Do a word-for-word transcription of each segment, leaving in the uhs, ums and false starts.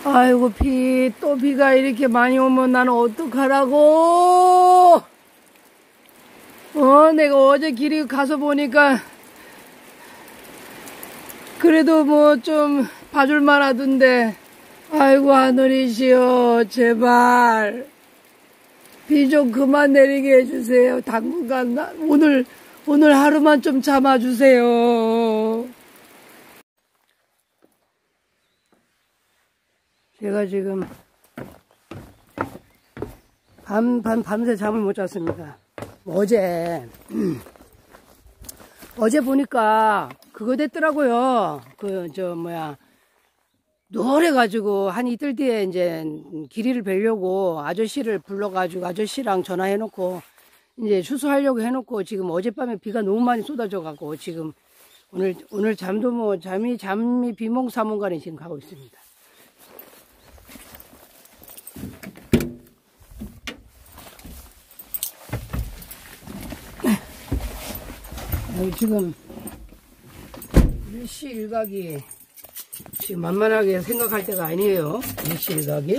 아이고, 비, 또 비가 이렇게 많이 오면 나는 어떡하라고! 어, 내가 어제 길이 가서 보니까, 그래도 뭐 좀 봐줄만 하던데, 아이고, 하늘이시여, 제발. 비 좀 그만 내리게 해주세요. 당분간, 나, 오늘, 오늘 하루만 좀 참아주세요. 제가 지금 밤, 밤, 밤새 잠을 못 잤습니다. 어제, 음, 어제 보니까 그거 됐더라고요. 그, 저, 뭐야, 노래가지고 한 이틀 뒤에 이제 길이를 뵈려고 아저씨를 불러가지고 아저씨랑 전화해놓고 이제 추수하려고 해놓고 지금 어젯밤에 비가 너무 많이 쏟아져가고 지금 오늘, 오늘 잠도 뭐, 잠이, 잠이 비몽사몽간에 지금 가고 있습니다. 여기 지금 일시 일각이 지금 만만하게 생각할 때가 아니에요. 일시 일각이.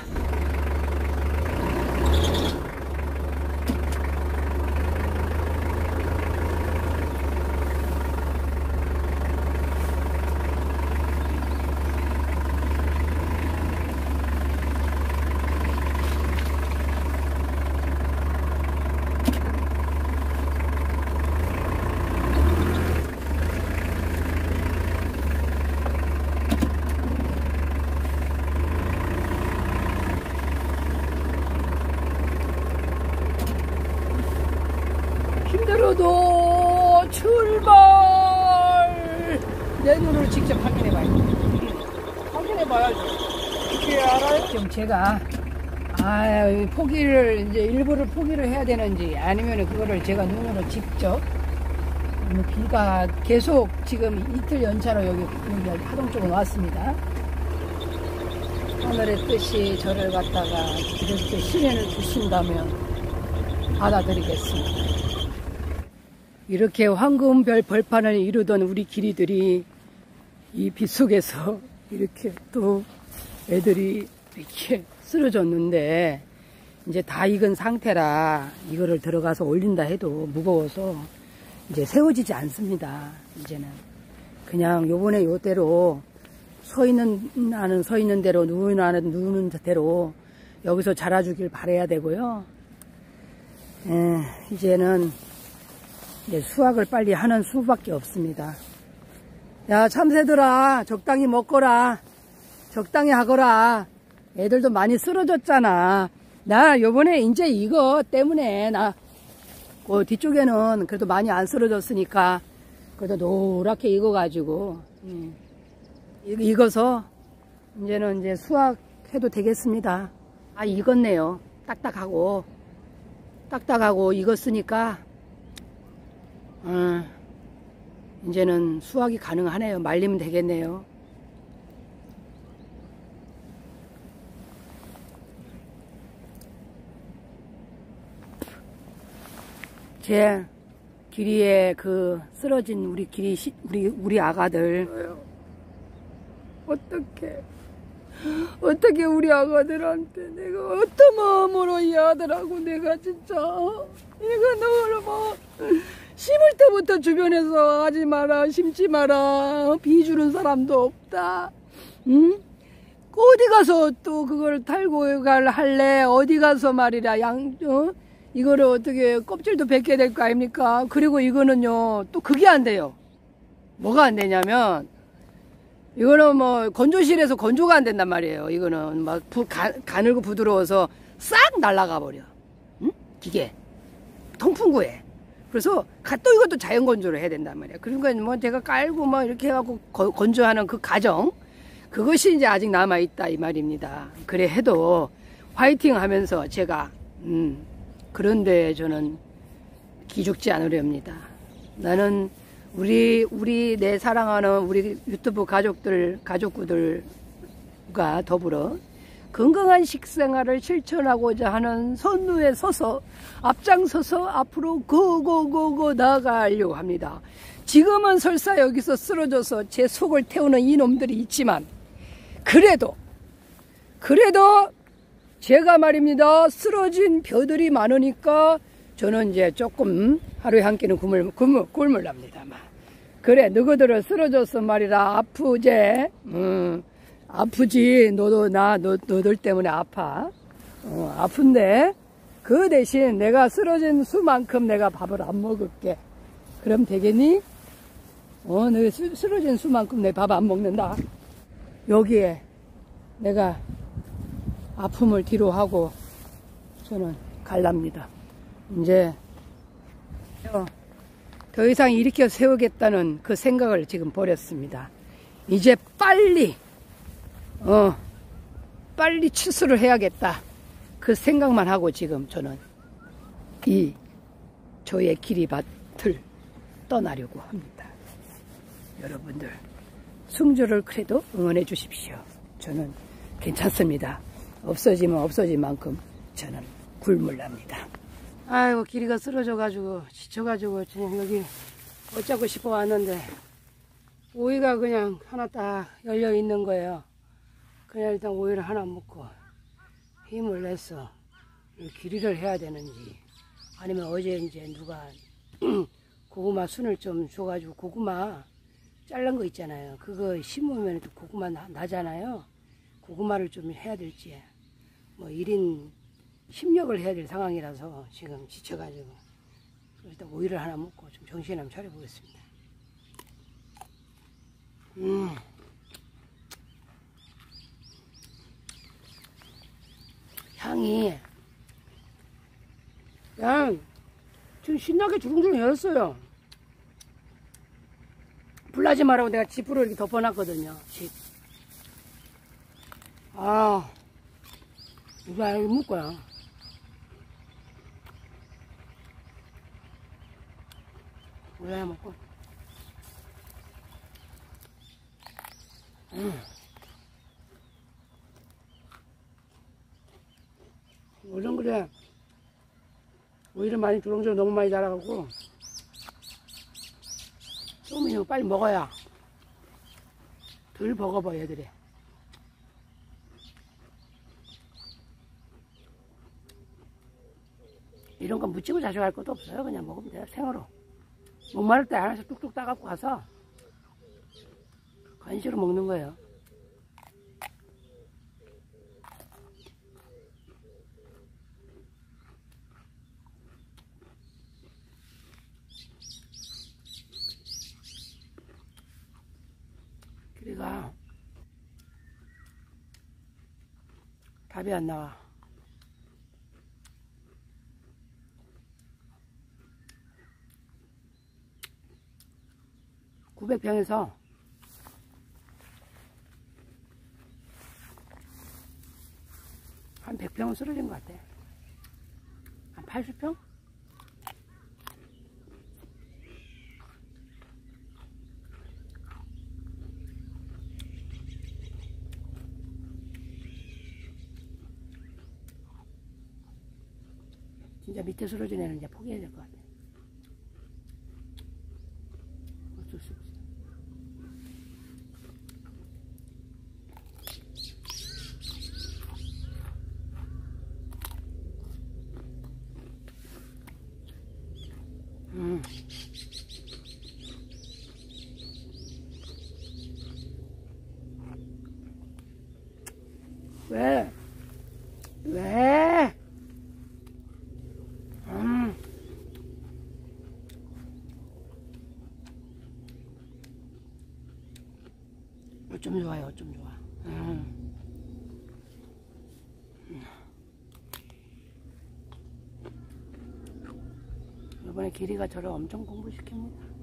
힘들어도 출발! 내 눈으로 직접 확인해봐요. 확인해봐야죠. 어떻게 알아요? 지금 제가, 아, 포기를, 이제 일부를 포기를 해야 되는지, 아니면 그거를 제가 눈으로 직접, 비가 계속 지금 이틀 연차로 여기, 여기 하동 쪽으로 왔습니다. 하늘의 뜻이 저를 갖다가 이렇게 시련을 주신다면 받아들이겠습니다. 이렇게 황금별 벌판을 이루던 우리 기리들이 이 빛 속에서 이렇게 또 애들이 이렇게 쓰러졌는데 이제 다 익은 상태라 이거를 들어가서 올린다 해도 무거워서 이제 세워지지 않습니다. 이제는 그냥 요번에 요대로 서 있는 나는 서 있는 대로 누우는 나는 누우는 대로 여기서 자라주길 바라야 되고요. 에, 이제는 이제 수확을 빨리 하는 수밖에 없습니다. 야, 참새들아, 적당히 먹거라. 적당히 하거라. 애들도 많이 쓰러졌잖아. 나 요번에 이제 이거 때문에 나 그 뒤쪽에는 그래도 많이 안 쓰러졌으니까 그래도 노랗게 익어가지고 음, 익어서 이제는 이제 수확해도 되겠습니다. 아, 익었네요. 딱딱하고 딱딱하고 익었으니까 어, 이제는 수확이 가능하네요. 말리면 되겠네요. 제 길이에 그 쓰러진 우리 길이 우리 우리 아가들 어떻게 어떻게 우리 아가들한테 내가 어떤 마음으로 이 아들하고 내가 진짜 내가 너를 뭐 심을 때부터 주변에서 하지 마라, 심지 마라, 비 주는 사람도 없다. 응? 어디 가서 또 그걸 탈고 갈 할래? 어디 가서 말이라, 양, 어? 이거를 어떻게 껍질도 벗겨야 될 거 아닙니까? 그리고 이거는요, 또 그게 안 돼요. 뭐가 안 되냐면, 이거는 뭐, 건조실에서 건조가 안 된단 말이에요. 이거는 막, 부, 가, 가늘고 부드러워서 싹 날아가 버려. 응? 기계. 통풍구에. 그래서 또 이것도 자연 건조를 해야 된단 말이야. 그러니까 뭐 제가 깔고 막 이렇게 해갖고 건조하는 그 과정, 그것이 이제 아직 남아있다 이 말입니다. 그래 해도 화이팅 하면서 제가 음 그런데 저는 기죽지 않으렵니다. 나는 우리 우리 내 사랑하는 우리 유튜브 가족들 가족구들과 더불어 건강한 식생활을 실천하고자 하는 선두에 서서 앞장서서 앞으로 고고고고 나아가려고 합니다. 지금은 설사 여기서 쓰러져서 제 속을 태우는 이놈들이 있지만 그래도 그래도 제가 말입니다. 쓰러진 벼들이 많으니까 저는 이제 조금 하루에 한 끼는 굶을, 굶을, 굶을랍니다만. 그래, 너희들은 쓰러졌어 말이라 아프제. 음, 아프지. 너도 나, 너, 너들 때문에 아파. 어, 아픈데 그 대신 내가 쓰러진 수만큼 내가 밥을 안 먹을게. 그럼 되겠니? 어, 너 쓰러진 수만큼 내 밥 안 먹는다. 여기에 내가 아픔을 뒤로 하고 저는 갈랍니다. 이제 더 이상 일으켜 세우겠다는 그 생각을 지금 버렸습니다. 이제 빨리 어 빨리 추수를 해야겠다. 그 생각만 하고 지금 저는 이 저의 기리밭을 떠나려고 합니다. 여러분들 승조를 그래도 응원해 주십시오. 저는 괜찮습니다. 없어지면 없어진 만큼 저는 굶을랍니다. 아이고 길이가 쓰러져가지고 지쳐가지고 그냥 여기 어쩌고 싶어 왔는데 오이가 그냥 하나 딱 열려 있는 거예요. 그냥 일단 오이를 하나 먹고 힘을 내서 길이를 해야 되는지 아니면 어제 이제 누가 고구마 순을 좀 줘가지고 고구마 자른 거 있잖아요. 그거 심으면 또 고구마 나, 나잖아요. 고구마를 좀 해야 될지 뭐 일 인 십력을 해야 될 상황이라서 지금 지쳐가지고 일단 오이를 하나 먹고 좀 정신 한번 차려보겠습니다. 음. 향이 그냥 지금 신나게 주렁주렁 열었어요. 불나지 말라고 내가 지프로 이렇게 덮어놨거든요. 집. 아, 이거 여기 묵고요. 우리 하나 먹고. 음. 요즘 그래. 오이를 많이 주렁주렁 너무 많이 자라가고. 좀 빨리 먹어야 덜 버거워 얘들이. 이런 거 무치고 자식할 것도 없어요. 그냥 먹으면 돼요. 생으로. 목마를 때 하나씩 뚝뚝 따갖고 가서 간식으로 먹는 거예요. 그리가 답이 안 나와. 구백 평에서 한 백 평은 쓰러진 것 같아. 한 팔십 평? 진짜 밑에 쓰러진 애는 이제 포기해야 될 것 같아. 어쩔 수 없어. 음. 왜? 왜? 음. 어쩜 좋아요, 어쩜 좋아. 음. 이번에 길이가 저를 엄청 공부시킵니다.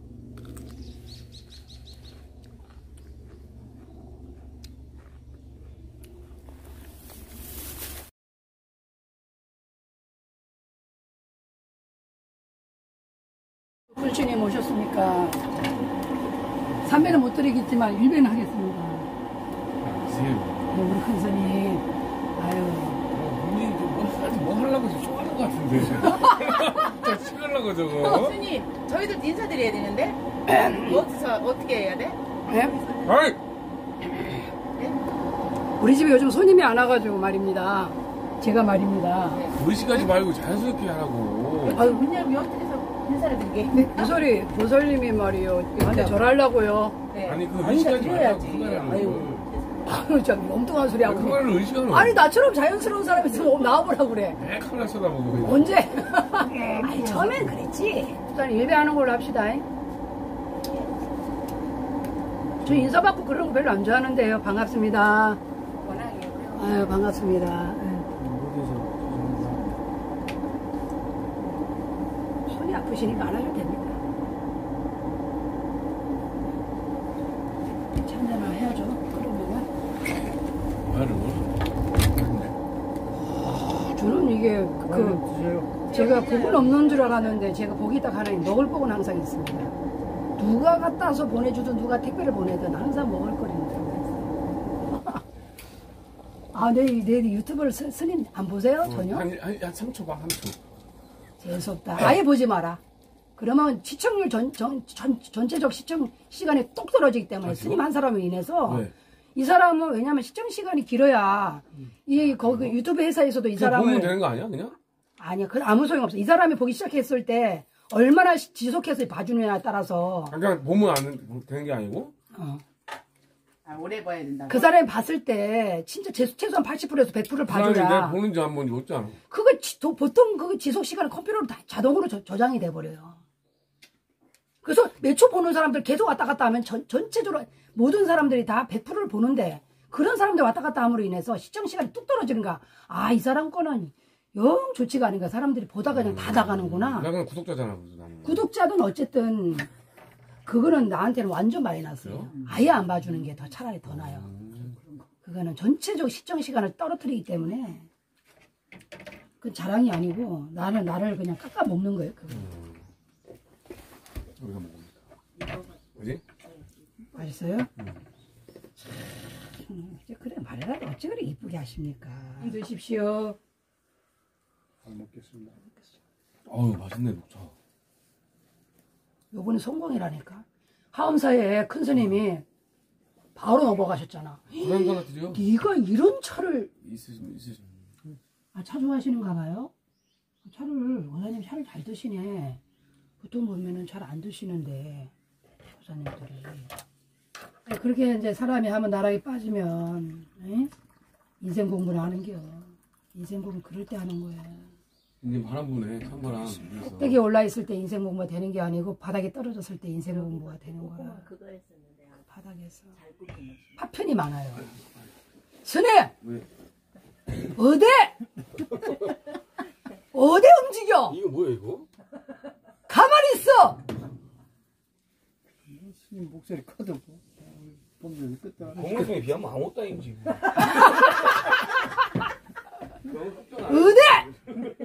불주님 오셨으니까 삼 배는 못 드리겠지만 일 배는 하겠습니다. 네, 우리 큰 스님. 아유. 문이 뭐, 뭐 하려고 좋아하는 것 같은데. 저 찍으려고 저거. 스님, 저희들 인사드려야 되는데? 어디서, 어떻게 해야 돼? 네? 아이! 네? 우리 집에 요즘 손님이 안 와가지고 말입니다. 제가 말입니다. 의식하지 말고 자연스럽게 하라고. 아유, 문 열고 옆에서 인사를 드리게. 보설이, 보설님이 말이요. 저한테 절하려고요. 네. 아니 그 아니, 의식하지 그래야지. 말라고 그 말하는 아유. 걸. 아유, 저 엉뚱한 소리 그 하고. 말을 의식하는 아니, 나처럼 자연스러운 사람이 있으면 나와보라고 그래. 왜 카메라 쳐다보고 그냥. 언제? 아니, 처음엔 그랬지. 일단 예배하는 걸로 합시다. 저 인사받고 그런 거 별로 안 좋아하는데요. 반갑습니다. 워낙에. 아유, 반갑습니다. 예. 손이 아프시니까 안 하셔도 됩니다. 참여나 해야죠. 그러면은. 말을 뭘? 저는 이게 그 제가 복은 없는 줄 알았는데 제가 복이 딱 하나 먹을 복은 항상 있습니다. 누가 갖다 와서 보내주든 누가 택배를 보내든 항상 먹을 거리는 들어가 있어요. 아, 내, 내 유튜브를 스, 스님 안 보세요? 전혀? 한, 한, 한 삼 초 봐, 한 초. 재수없다. 아예 보지 마라. 그러면 시청률 전, 전, 전, 전체적 시청 시간이 똑 떨어지기 때문에 아, 스님 한 사람으로 인해서 네. 이 사람은 왜냐면 시청 시간이 길어야 이 거기 유튜브 회사에서도 이 그냥 사람을 보면 되는 거 아니야, 그냥? 아니야, 그 아무 소용 없어. 이 사람이 보기 시작했을 때 얼마나 시- 지속해서 봐주느냐에 따라서 그냥 보면 안 되는 게 아니고? 어. 아, 오래 봐야 된다고. 그 사람이 봤을 때 진짜 최- 최소한 팔십 퍼센트에서 백 퍼센트를 그 사람이 내가 봐줘야 보는지 안 보는지 못잖아. 그거 지- 도- 보통 그 지속 시간을 컴퓨터로 다 자동으로 저, 저장이 돼버려요. 그래서 몇 초 보는 사람들 계속 왔다 갔다 하면 전, 전체적으로 모든 사람들이 다 백 퍼센트를 보는데 그런 사람들 왔다 갔다 함으로 인해서 시청 시간이 뚝 떨어지는가. 아, 이 사람 거는 영 좋지가 않은가. 사람들이 보다가 그냥 다 나가는구나. 나 그냥 구독자잖아, 그래서 나는. 구독자든 어쨌든 그거는 나한테는 완전 마이너스예요. 아예 안 봐주는 게 더 차라리 더 나아요. 그거는 전체적 시청 시간을 떨어뜨리기 때문에 그건 자랑이 아니고 나는 나를 그냥 깎아 먹는 거예요. 그거. 여기서 먹습니다. 그지? 맛있어요? 음, 이제 그래 말해라. 어찌 그래 이쁘게 하십니까? 드십시오. 잘 먹겠습니다. 어우, 맛있네, 녹차. 요번에 성공이라니까. 하엄사에 큰 스님이 바로 넘어가셨잖아. 그런 거 하나 드려? 네가 이런 차를 있으시면, 있으시면. 아, 차 좋아하시는가 봐요? 차를, 원사님 차를 잘 드시네. 보통 보면은 잘 안 드시는데, 조사님들이. 아니, 그렇게 이제 사람이 한번 나락에 빠지면, 에? 인생 공부를 하는겨. 인생 공부 그럴 때 하는 거야. 이제 바람 부네, 찬바람. 그래서. 꼭대기에 올라있을 때 인생 공부가 되는 게 아니고, 바닥에 떨어졌을 때 인생 공부가 되는 거야. 그거 했었는데. 바닥에서. 잘 굽긴 했어. 파편이 많아요. 스님! 왜? 어디? 어디 움직여? 이거 뭐야, 이거? 가만히 있어! 스님 목소리 커도 보면 끝도 안 해. 공무성에 비하면 아무것도 아니고, 지금. 어디?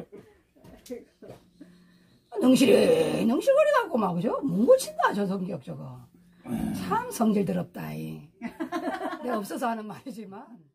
능실이 능실거리다고 막 그죠? 뭉고친다 저 성격 저거. 참 성질 더럽다 이. 내가 없어서 하는 말이지만